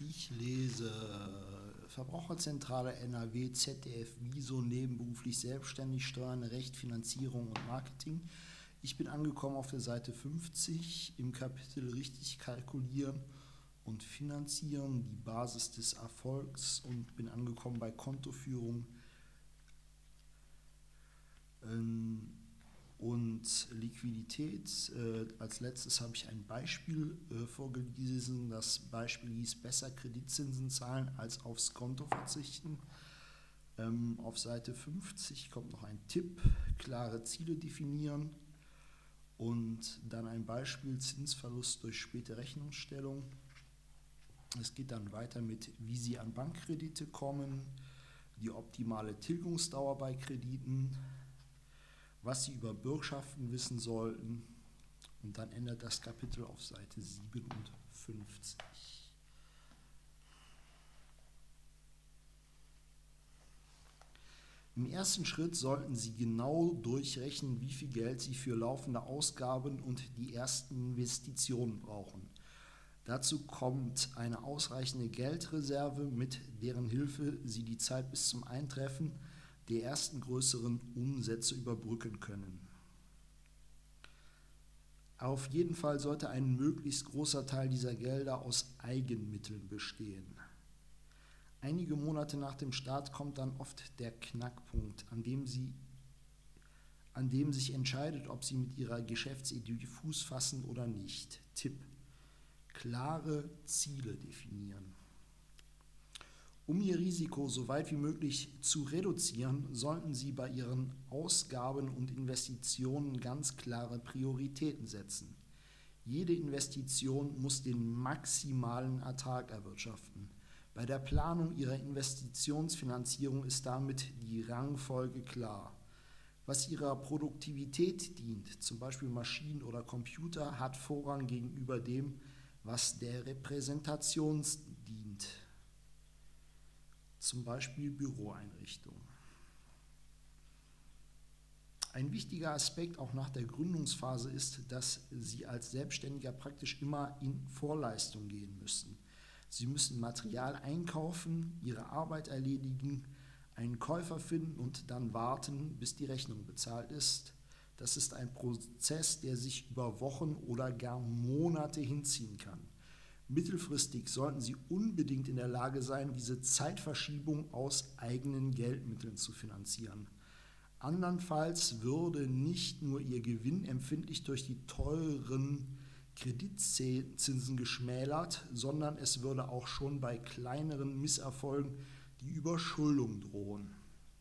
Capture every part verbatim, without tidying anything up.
Ich lese Verbraucherzentrale N R W, Z D F, Wieso, nebenberuflich selbstständig, Steuern, Recht, Finanzierung und Marketing. Ich bin angekommen auf der Seite fünfzig im Kapitel Richtig kalkulieren und finanzieren, die Basis des Erfolgs, und bin angekommen bei Kontoführung ähm, und Liquidität. Äh, als letztes habe ich ein Beispiel äh, vorgelesen. Das Beispiel hieß: besser Kreditzinsen zahlen als aufs Konto verzichten. Ähm, auf Seite fünfzig kommt noch ein Tipp: klare Ziele definieren. Und dann ein Beispiel: Zinsverlust durch späte Rechnungsstellung. Es geht dann weiter mit, wie Sie an Bankkredite kommen, die optimale Tilgungsdauer bei Krediten, was Sie über Bürgschaften wissen sollten, und dann endet das Kapitel auf Seite siebenundfünfzig. Im ersten Schritt sollten Sie genau durchrechnen, wie viel Geld Sie für laufende Ausgaben und die ersten Investitionen brauchen. Dazu kommt eine ausreichende Geldreserve, mit deren Hilfe Sie die Zeit bis zum Eintreffen der ersten größeren Umsätze überbrücken können. Auf jeden Fall sollte ein möglichst großer Teil dieser Gelder aus Eigenmitteln bestehen. Einige Monate nach dem Start kommt dann oft der Knackpunkt, an dem, Sie, an dem sich entscheidet, ob Sie mit Ihrer Geschäftsidee Fuß fassen oder nicht. Tipp: klare Ziele definieren. Um Ihr Risiko so weit wie möglich zu reduzieren, sollten Sie bei Ihren Ausgaben und Investitionen ganz klare Prioritäten setzen. Jede Investition muss den maximalen Ertrag erwirtschaften. Bei der Planung Ihrer Investitionsfinanzierung ist damit die Rangfolge klar. Was Ihrer Produktivität dient, zum Beispiel Maschinen oder Computer, hat Vorrang gegenüber dem, was der Repräsentation dient, zum Beispiel Büroeinrichtungen. Ein wichtiger Aspekt auch nach der Gründungsphase ist, dass Sie als Selbstständiger praktisch immer in Vorleistung gehen müssen. Sie müssen Material einkaufen, Ihre Arbeit erledigen, einen Käufer finden und dann warten, bis die Rechnung bezahlt ist. Das ist ein Prozess, der sich über Wochen oder gar Monate hinziehen kann. Mittelfristig sollten Sie unbedingt in der Lage sein, diese Zeitverschiebung aus eigenen Geldmitteln zu finanzieren. Andernfalls würde nicht nur Ihr Gewinn empfindlich durch die teuren Kreditzinsen geschmälert, sondern es würde auch schon bei kleineren Misserfolgen die Überschuldung drohen.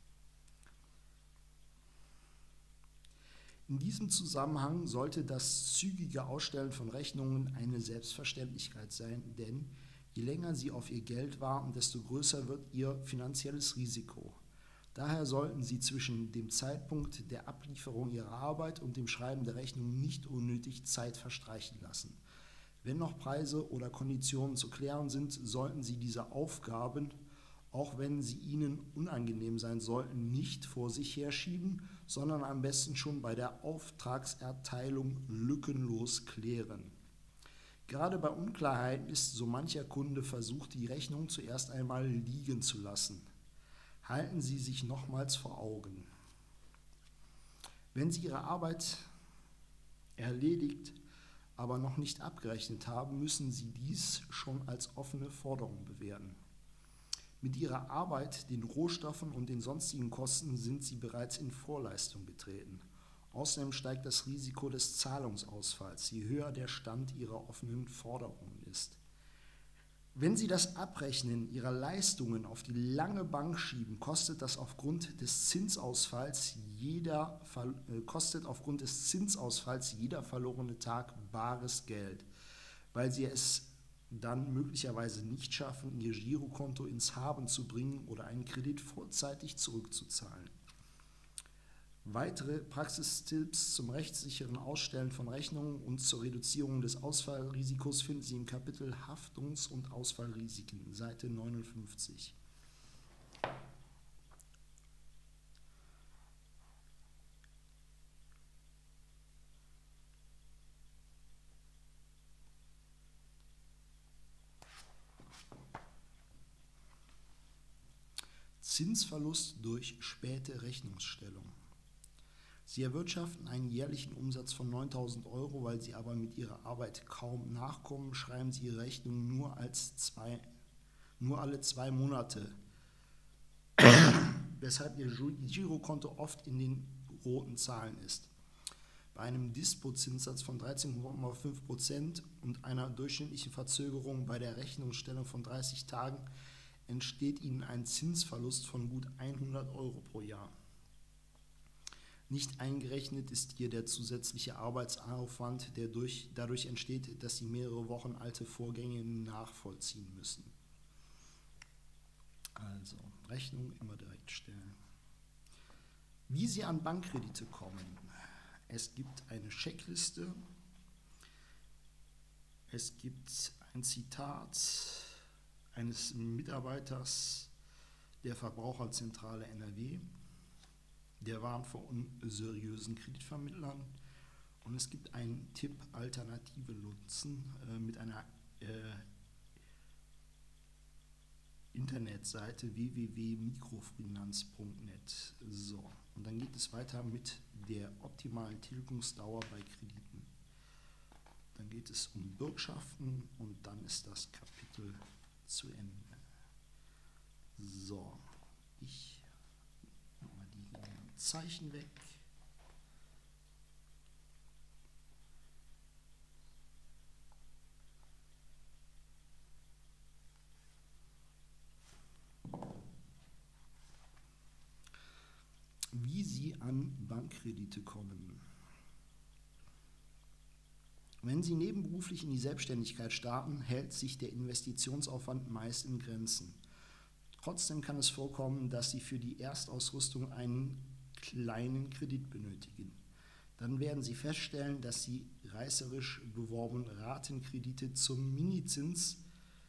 In diesem Zusammenhang sollte das zügige Ausstellen von Rechnungen eine Selbstverständlichkeit sein, denn je länger Sie auf Ihr Geld warten, desto größer wird Ihr finanzielles Risiko. Daher sollten Sie zwischen dem Zeitpunkt der Ablieferung Ihrer Arbeit und dem Schreiben der Rechnung nicht unnötig Zeit verstreichen lassen. Wenn noch Preise oder Konditionen zu klären sind, sollten Sie diese Aufgaben, auch wenn sie Ihnen unangenehm sein sollten, nicht vor sich herschieben, sondern am besten schon bei der Auftragserteilung lückenlos klären. Gerade bei Unklarheiten ist so mancher Kunde versucht, die Rechnung zuerst einmal liegen zu lassen. Halten Sie sich nochmals vor Augen: Wenn Sie Ihre Arbeit erledigt, aber noch nicht abgerechnet haben, müssen Sie dies schon als offene Forderung bewerten. Mit Ihrer Arbeit, den Rohstoffen und den sonstigen Kosten sind Sie bereits in Vorleistung getreten. Außerdem steigt das Risiko des Zahlungsausfalls, je höher der Stand Ihrer offenen Forderungen ist. Wenn Sie das Abrechnen Ihrer Leistungen auf die lange Bank schieben, kostet das aufgrund des Zinsausfalls jeder, äh, kostet aufgrund des Zinsausfalls jeder verlorene Tag bares Geld, weil Sie es dann möglicherweise nicht schaffen, Ihr Girokonto ins Haben zu bringen oder einen Kredit vorzeitig zurückzuzahlen. Weitere Praxistipps zum rechtssicheren Ausstellen von Rechnungen und zur Reduzierung des Ausfallrisikos finden Sie im Kapitel Haftungs- und Ausfallrisiken, Seite neunundfünfzig. Zinsverlust durch späte Rechnungsstellung. Sie erwirtschaften einen jährlichen Umsatz von neuntausend Euro, weil Sie aber mit Ihrer Arbeit kaum nachkommen, schreiben Sie Ihre Rechnung nur, als zwei, nur alle zwei Monate, weshalb Ihr Girokonto oft in den roten Zahlen ist. Bei einem Dispo-Zinssatz von dreizehn Komma fünf Prozent und einer durchschnittlichen Verzögerung bei der Rechnungsstellung von dreißig Tagen entsteht Ihnen ein Zinsverlust von gut hundert Euro pro Jahr. Nicht eingerechnet ist hier der zusätzliche Arbeitsaufwand, der durch, dadurch entsteht, dass Sie mehrere Wochen alte Vorgänge nachvollziehen müssen. Also, Rechnung immer direkt stellen. Wie Sie an Bankkredite kommen. Es gibt eine Checkliste, es gibt ein Zitat eines Mitarbeiters der Verbraucherzentrale N R W, der warnt vor unseriösen Kreditvermittlern, und es gibt einen Tipp, Alternative nutzen äh, mit einer äh, Internetseite w w w punkt mikrofinanz punkt net. So, und dann geht es weiter mit der optimalen Tilgungsdauer bei Krediten. Dann geht es um Bürgschaften und dann ist das Kapitel zu Ende. So, ich mache mal die Zeichen weg. Wie Sie an Bankkredite kommen. Wenn Sie nebenberuflich in die Selbstständigkeit starten, hält sich der Investitionsaufwand meist in Grenzen. Trotzdem kann es vorkommen, dass Sie für die Erstausrüstung einen kleinen Kredit benötigen. Dann werden Sie feststellen, dass Sie reißerisch beworbene Ratenkredite zum Minizins,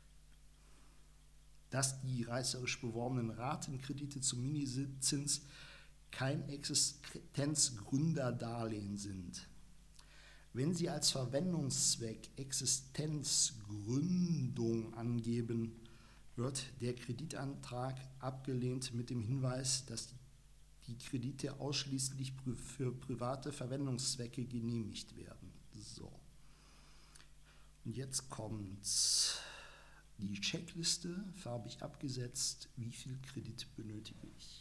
dass die reißerisch beworbenen Ratenkredite zum Minizins kein Existenzgründerdarlehen sind. Wenn Sie als Verwendungszweck Existenzgründung angeben, wird der Kreditantrag abgelehnt mit dem Hinweis, dass die Kredite ausschließlich für private Verwendungszwecke genehmigt werden. So. Und jetzt kommt die Checkliste, farbig abgesetzt, wie viel Kredit benötige ich.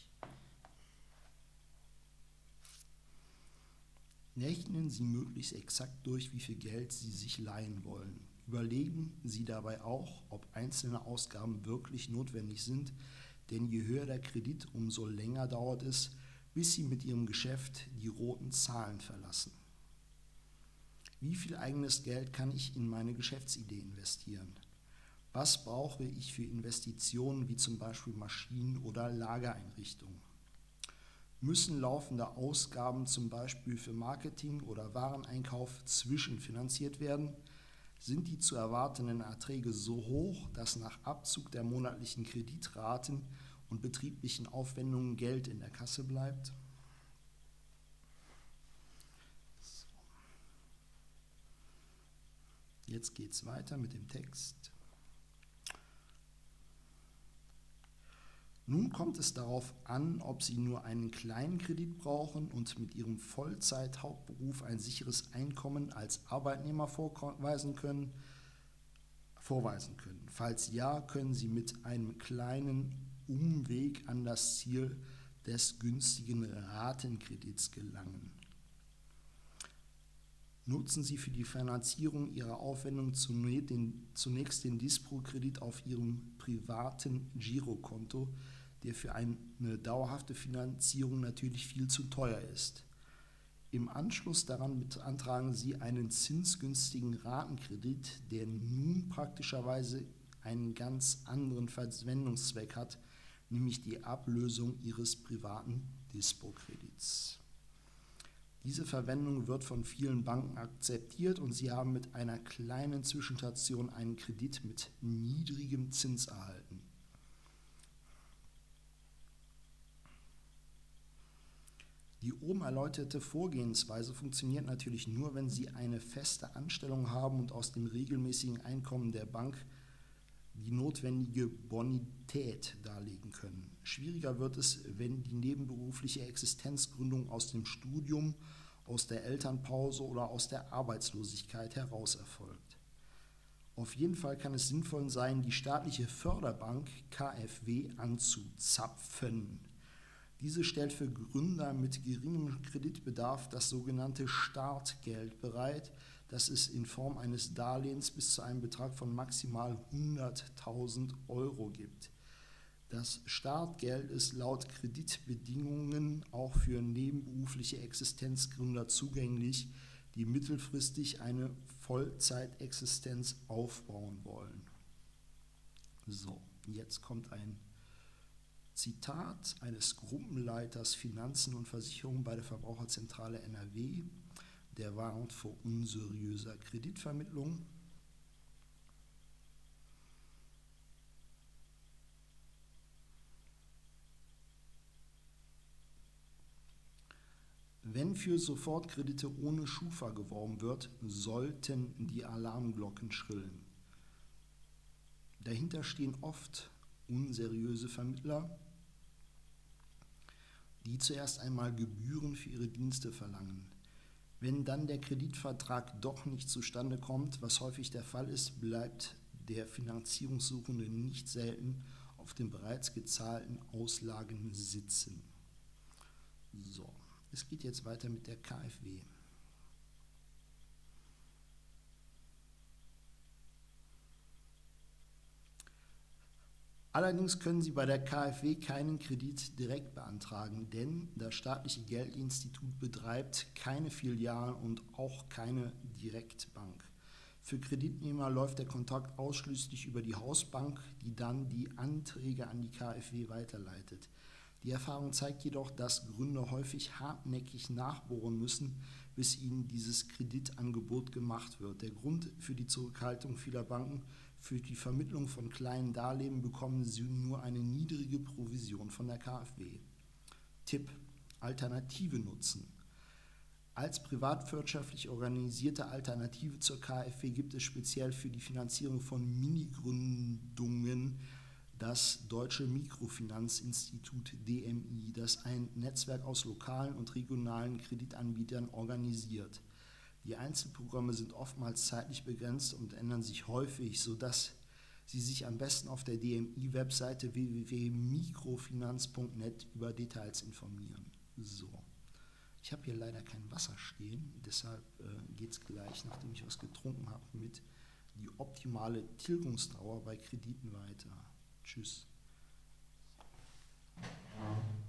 Rechnen Sie möglichst exakt durch, wie viel Geld Sie sich leihen wollen. Überlegen Sie dabei auch, ob einzelne Ausgaben wirklich notwendig sind, denn je höher der Kredit, umso länger dauert es, bis Sie mit Ihrem Geschäft die roten Zahlen verlassen. Wie viel eigenes Geld kann ich in meine Geschäftsidee investieren? Was brauche ich für Investitionen wie zum Beispiel Maschinen oder Lagereinrichtungen? Müssen laufende Ausgaben zum Beispiel für Marketing oder Wareneinkauf zwischenfinanziert werden? Sind die zu erwartenden Erträge so hoch, dass nach Abzug der monatlichen Kreditraten und betrieblichen Aufwendungen Geld in der Kasse bleibt? So. Jetzt geht es weiter mit dem Text. Nun kommt es darauf an, ob Sie nur einen kleinen Kredit brauchen und mit Ihrem Vollzeit-Hauptberuf ein sicheres Einkommen als Arbeitnehmer vorweisen können, vorweisen können. Falls ja, können Sie mit einem kleinen Umweg an das Ziel des günstigen Ratenkredits gelangen. Nutzen Sie für die Finanzierung Ihrer Aufwendung zunächst den Dispo-Kredit auf Ihrem privaten Girokonto, der für eine dauerhafte Finanzierung natürlich viel zu teuer ist. Im Anschluss daran beantragen Sie einen zinsgünstigen Ratenkredit, der nun praktischerweise einen ganz anderen Verwendungszweck hat, nämlich die Ablösung Ihres privaten Dispo-Kredits. Diese Verwendung wird von vielen Banken akzeptiert und Sie haben mit einer kleinen Zwischenstation einen Kredit mit niedrigem Zins erhalten. Die oben erläuterte Vorgehensweise funktioniert natürlich nur, wenn Sie eine feste Anstellung haben und aus dem regelmäßigen Einkommen der Bank die notwendige Bonität darlegen können. Schwieriger wird es, wenn die nebenberufliche Existenzgründung aus dem Studium, aus der Elternpause oder aus der Arbeitslosigkeit heraus erfolgt. Auf jeden Fall kann es sinnvoll sein, die staatliche Förderbank K f W anzuzapfen. Diese stellt für Gründer mit geringem Kreditbedarf das sogenannte Startgeld bereit, das es in Form eines Darlehens bis zu einem Betrag von maximal hunderttausend Euro gibt. Das Startgeld ist laut Kreditbedingungen auch für nebenberufliche Existenzgründer zugänglich, die mittelfristig eine Vollzeitexistenz aufbauen wollen. So, jetzt kommt ein Zitat eines Gruppenleiters Finanzen und Versicherungen bei der Verbraucherzentrale N R W, der warnt vor unseriöser Kreditvermittlung. Wenn für Sofortkredite ohne Schufa geworben wird, sollten die Alarmglocken schrillen. Dahinter stehen oft unseriöse Vermittler, die zuerst einmal Gebühren für ihre Dienste verlangen. Wenn dann der Kreditvertrag doch nicht zustande kommt, was häufig der Fall ist, bleibt der Finanzierungssuchende nicht selten auf den bereits gezahlten Auslagen sitzen. So, es geht jetzt weiter mit der K f W. Allerdings können Sie bei der K f W keinen Kredit direkt beantragen, denn das staatliche Geldinstitut betreibt keine Filialen und auch keine Direktbank. Für Kreditnehmer läuft der Kontakt ausschließlich über die Hausbank, die dann die Anträge an die K f W weiterleitet. Die Erfahrung zeigt jedoch, dass Gründer häufig hartnäckig nachbohren müssen, bis ihnen dieses Kreditangebot gemacht wird. Der Grund für die Zurückhaltung vieler Banken: für die Vermittlung von kleinen Darlehen bekommen sie nur eine niedrige Provision von der K f W. Tipp: Alternative nutzen. Als privatwirtschaftlich organisierte Alternative zur K f W gibt es speziell für die Finanzierung von Mini-Gründungen das Deutsche Mikrofinanzinstitut D M I, das ein Netzwerk aus lokalen und regionalen Kreditanbietern organisiert. Die Einzelprogramme sind oftmals zeitlich begrenzt und ändern sich häufig, sodass Sie sich am besten auf der D M I-Webseite w w w punkt mikrofinanz punkt net über Details informieren. So, ich habe hier leider kein Wasser stehen, deshalb äh, geht es gleich, nachdem ich was getrunken habe, mit die optimale Tilgungsdauer bei Krediten weiter. Tschüss.